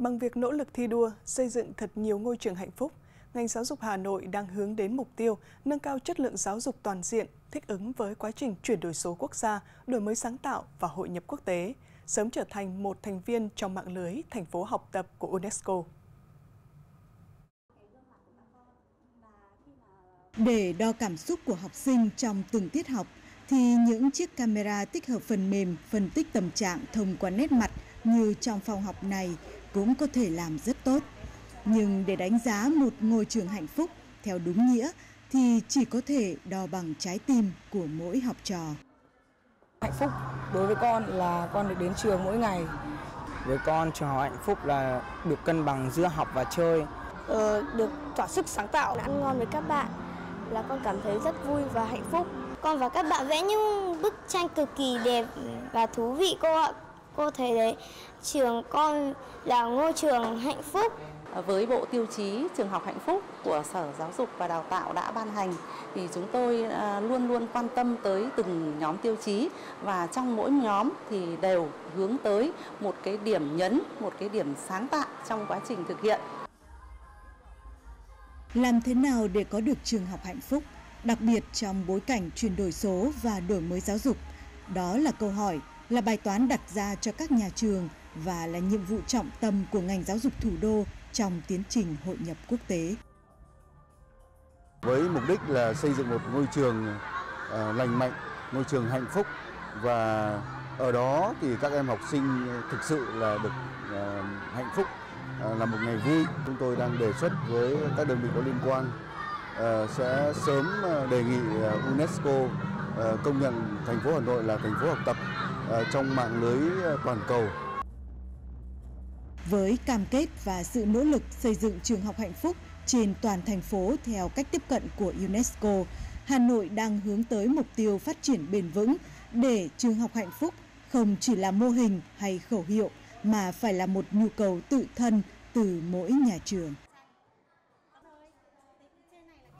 Bằng việc nỗ lực thi đua, xây dựng thật nhiều ngôi trường hạnh phúc, ngành giáo dục Hà Nội đang hướng đến mục tiêu nâng cao chất lượng giáo dục toàn diện, thích ứng với quá trình chuyển đổi số quốc gia, đổi mới sáng tạo và hội nhập quốc tế, sớm trở thành một thành viên trong mạng lưới thành phố học tập của UNESCO. Để đo cảm xúc của học sinh trong từng tiết học, thì những chiếc camera tích hợp phần mềm phân tích tâm trạng thông qua nét mặt như trong phòng học này cũng có thể làm rất tốt. Nhưng để đánh giá một ngôi trường hạnh phúc theo đúng nghĩa thì chỉ có thể đo bằng trái tim của mỗi học trò. Hạnh phúc đối với con là con được đến trường mỗi ngày. Với con, trường học hạnh phúc là được cân bằng giữa học và chơi. Được thỏa sức sáng tạo, ăn ngon với các bạn là con cảm thấy rất vui và hạnh phúc. Con và các bạn vẽ những bức tranh cực kỳ đẹp và thú vị cô ạ. Cô thấy đấy, trường con là ngôi trường hạnh phúc. Với bộ tiêu chí trường học hạnh phúc của Sở Giáo dục và Đào tạo đã ban hành thì chúng tôi luôn luôn quan tâm tới từng nhóm tiêu chí, và trong mỗi nhóm thì đều hướng tới một cái điểm nhấn, một cái điểm sáng tạo trong quá trình thực hiện. Làm thế nào để có được trường học hạnh phúc, đặc biệt trong bối cảnh chuyển đổi số và đổi mới giáo dục? Đó là câu hỏi, là bài toán đặt ra cho các nhà trường và là nhiệm vụ trọng tâm của ngành giáo dục thủ đô trong tiến trình hội nhập quốc tế. Với mục đích là xây dựng một ngôi trường lành mạnh, ngôi trường hạnh phúc, và ở đó thì các em học sinh thực sự là được hạnh phúc, là một ngày vui. Chúng tôi đang đề xuất với các đơn vị có liên quan sẽ sớm đề nghị UNESCO công nhận thành phố Hà Nội là thành phố học tập trong mạng lưới toàn cầu. Với cam kết và sự nỗ lực xây dựng trường học hạnh phúc trên toàn thành phố theo cách tiếp cận của UNESCO, Hà Nội đang hướng tới mục tiêu phát triển bền vững để trường học hạnh phúc không chỉ là mô hình hay khẩu hiệu mà phải là một nhu cầu tự thân từ mỗi nhà trường.